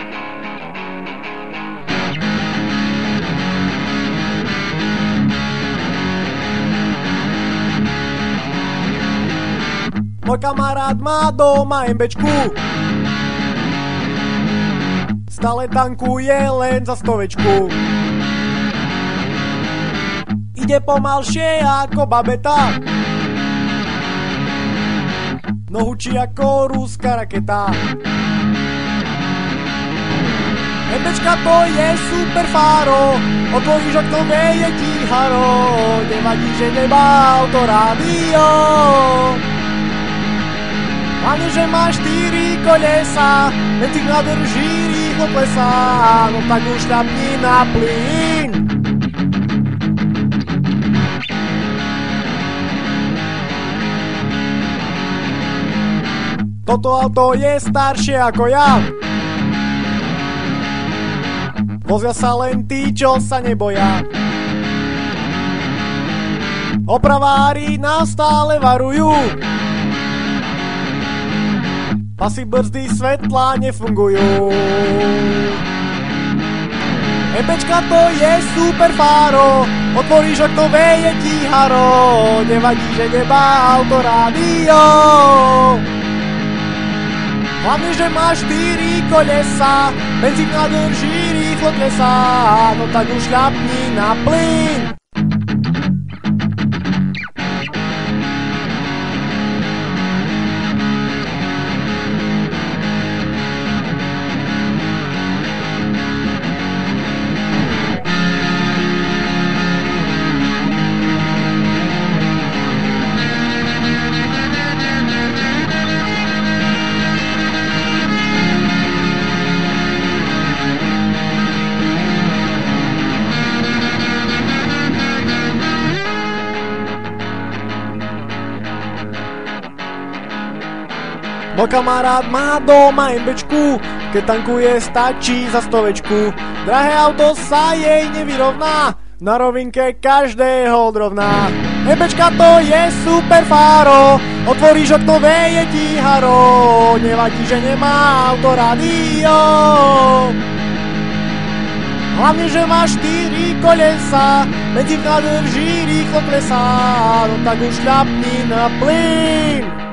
Môj kamarát má doma MBčku, stále tankuje len za 100. Ide pomalšie ako babeta, no hučí ako ruská raketa. MBčka to je super fáro, otvoríš okno, veje ti haro, nevadí, že nemá autorádio. Hlavne, že má 4 kolesa, benzín nádrží, rýchlo klesá, no tak už šľapni na plyn. Toto auto je staršie ako ja, vozia sa len tí, čo sa neboja. Opravári nás stále varujú, pasy, brzdy, svetlá nefungujú. MBčka to je super fáro, otvoríš okno, veje ti haro, nevadí, že nemá autorádio. Hlavne, že má 4 kolesa, benzín nádrží, rýchlo klesá, no tak už šľapni na plyn. Môj kamarát má doma MBčku, keď tankuje stačí za 100. Drahé auto sa jej nevyrovná, na rovinke každého odrovná. MBčka to je super fáro, otvoríš okno, veje ti haro, nevadí, že nemá autorádio. Hlavne, že má 4 kolesa, benzín nádrží, rýchlo klesá, no tak už šľapni na plyn.